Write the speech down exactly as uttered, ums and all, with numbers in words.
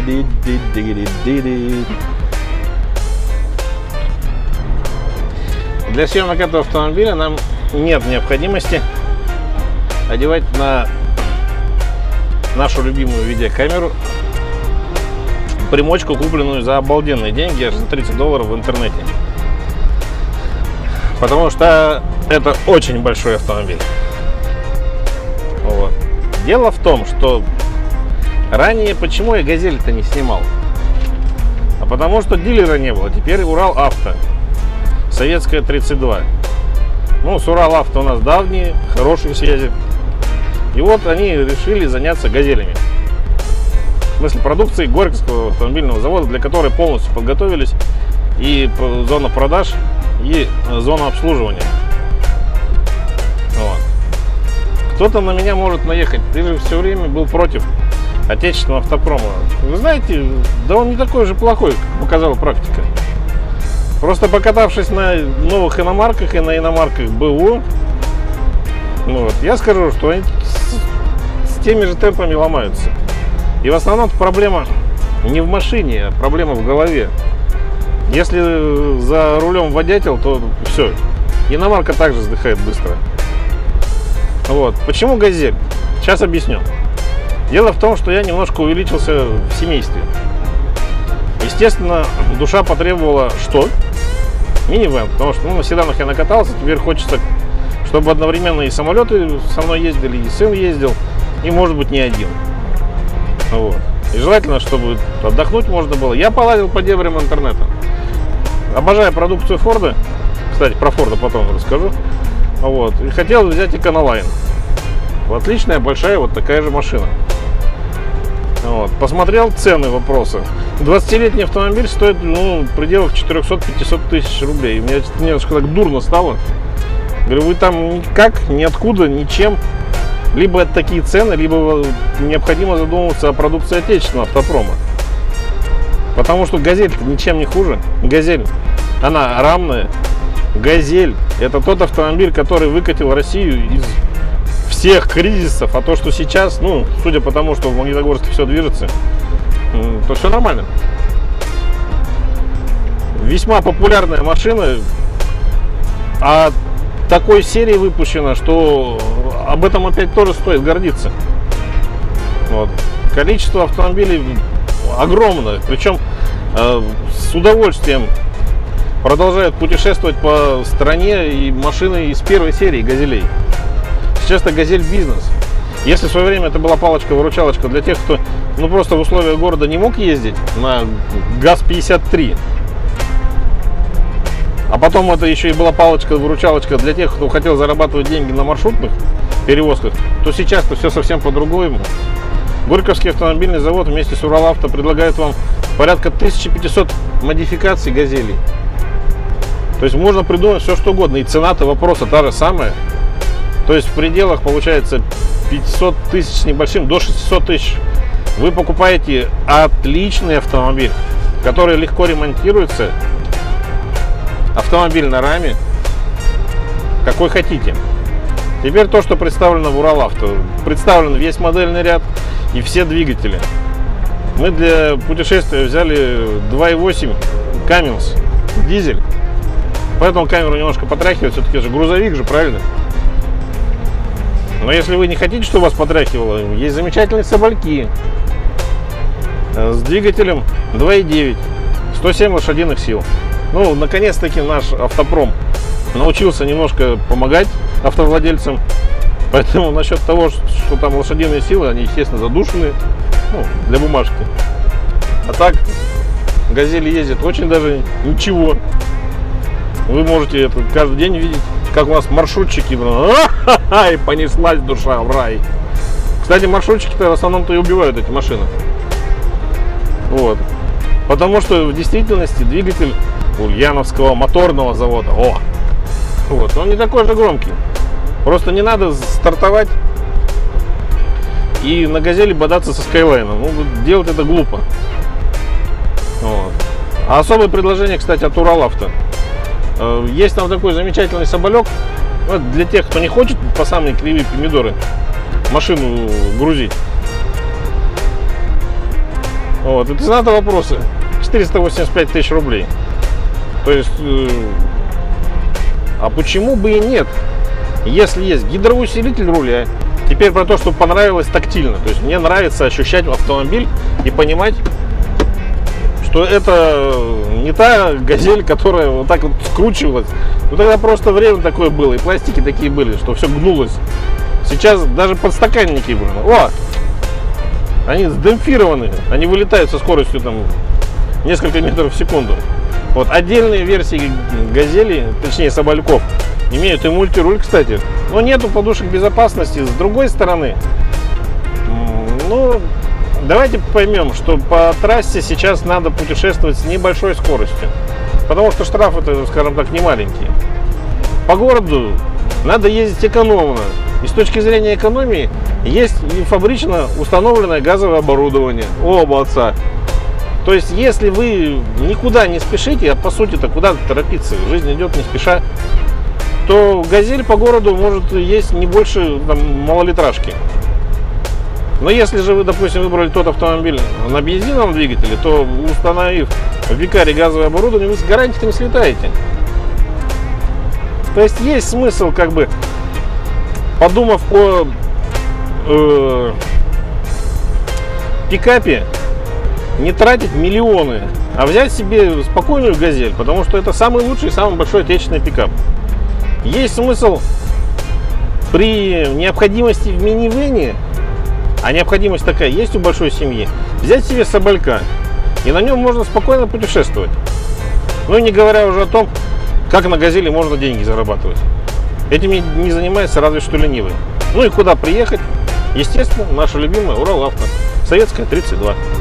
Для съемок этого автомобиля нам нет необходимости одевать на нашу любимую видеокамеру примочку, купленную за обалденные деньги, аж за тридцать долларов в интернете. Потому что это очень большой автомобиль. Вот. Дело в том, что ранее почему я Газель-то не снимал? А потому что дилера не было. Теперь Урал Авто. Советская тридцать два. Ну, с Урал Авто у нас давние, хорошие связи. И вот они решили заняться Газелями. В смысле, продукции Горьковского автомобильного завода, для которой полностью подготовились и зона продаж, и зона обслуживания. Вот. Кто-то на меня может наехать. Ты же все время был против отечественного автопрома. Вы знаете, да он не такой же плохой, как показала практика. Просто покатавшись на новых иномарках и на иномарках БУ, ну вот, я скажу, что они с, с теми же темпами ломаются. И в основном проблема не в машине, а проблема в голове. Если за рулем водятел, то все, иномарка также сдыхает быстро. Вот. Почему Газель? Сейчас объясню. Дело в том, что я немножко увеличился в семействе. Естественно, душа потребовала что? Минивэн, потому что ну, на седанах я накатался, теперь хочется, чтобы одновременно и самолеты со мной ездили, и сын ездил, и может быть не один. Вот. И желательно, чтобы отдохнуть можно было. Я полазил по дебрям интернета. Обожаю продукцию Форда. Кстати, про Форда потом расскажу. Вот. И хотел взять Econoline. Отличная, большая, вот такая же машина. Вот. Посмотрел цены вопроса. двадцатилетний автомобиль стоит ну, в пределах четырёхсот-пятисот тысяч рублей. Мне немножко так дурно стало. Говорю, вы там никак, ниоткуда, ничем. Либо это такие цены, либо необходимо задумываться о продукции отечественного автопрома. Потому что Газель-то ничем не хуже. Газель, она рамная. Газель — это тот автомобиль, который выкатил Россию из всех кризисов. А то, что сейчас, ну, судя по тому, что в Магнитогорске все движется, то все нормально. Весьма популярная машина. А такой серии выпущено, что об этом опять тоже стоит гордиться. Вот. Количество автомобилей огромное. Причем э, с удовольствием продолжают путешествовать по стране и машины из первой серии Газелей. Сейчас это Газель бизнес. Если в свое время это была палочка-выручалочка для тех, кто ну, просто в условиях города не мог ездить на ГАЗ пятьдесят три, а потом это еще и была палочка-выручалочка для тех, кто хотел зарабатывать деньги на маршрутных перевозках, то сейчас-то все совсем по-другому. Горьковский автомобильный завод вместе с Уралавто предлагает вам порядка тысячи пятисот модификаций Газелей. То есть можно придумать все что угодно. И цена-то вопроса та же самая. То есть в пределах получается пятьсот тысяч с небольшим до шестисот тысяч. Вы покупаете отличный автомобиль, который легко ремонтируется. Автомобиль на раме, какой хотите. Теперь то, что представлено в Уралавто. Представлен весь модельный ряд и все двигатели. Мы для путешествия взяли два и восемь Cummins дизель. Поэтому камеру немножко потряхивает. Все-таки же грузовик же, правильно? Но если вы не хотите, чтобы вас потряхивало, есть замечательные собольки с двигателем два и девять, сто семь лошадиных сил. Ну, наконец-таки наш автопром научился немножко помогать автовладельцам. Поэтому насчет того, что там лошадиные силы, они, естественно, задушенные, ну, для бумажки. А так, Газель ездит очень даже ничего. Вы можете это каждый день видеть, как у нас маршрутчики, и понеслась душа в рай. Кстати, маршрутчики-то в основном-то и убивают эти машины. Вот. Потому что в действительности двигатель Ульяновского моторного завода, о, вот, он не такой же громкий. Просто не надо стартовать и на Газели бодаться со Скайлайном. Ну, делать это глупо. Вот. А особое предложение, кстати, от Уралавто. Есть там такой замечательный соболек. Вот для тех, кто не хочет по самые кривые помидоры машину грузить. Вот, это цена вопроса четыреста восемьдесят пять тысяч рублей. То есть, э, а почему бы и нет, если есть гидроусилитель руля. Теперь про то, что понравилось тактильно. То есть мне нравится ощущать автомобиль и понимать, что это не та газель, которая вот так вот скручивалась. Ну тогда просто время такое было, и пластики такие были, что все гнулось. Сейчас даже подстаканники, блин, о, они сдемпфированы, они вылетают со скоростью там несколько метров в секунду. Вот отдельные версии газели, точнее собольков, имеют и мультируль, кстати, но нету подушек безопасности. С другой стороны, ну, давайте поймем, что по трассе сейчас надо путешествовать с небольшой скоростью, потому что штрафы-то, скажем так, не маленькие. По городу надо ездить экономно, и с точки зрения экономии есть и фабрично установленное газовое оборудование. О, молодца! То есть, если вы никуда не спешите, а по сути-то куда торопиться, жизнь идет не спеша, то газель по городу может есть не больше там, малолитражки. Но если же вы, допустим, выбрали тот автомобиль на бензиновом двигателе, то, установив в Викаре газовое оборудование, вы с гарантией не слетаете. То есть есть смысл, как бы, подумав о э, пикапе, не тратить миллионы, а взять себе спокойную газель, потому что это самый лучший и самый большой отечественный пикап. Есть смысл при необходимости в минивэне, а необходимость такая есть у большой семьи, взять себе соболька, и на нем можно спокойно путешествовать. Ну и не говоря уже о том, как на газели можно деньги зарабатывать. Этим не занимается разве что ленивый. Ну и куда приехать? Естественно, наша любимая Уралавто, Советская, тридцать два.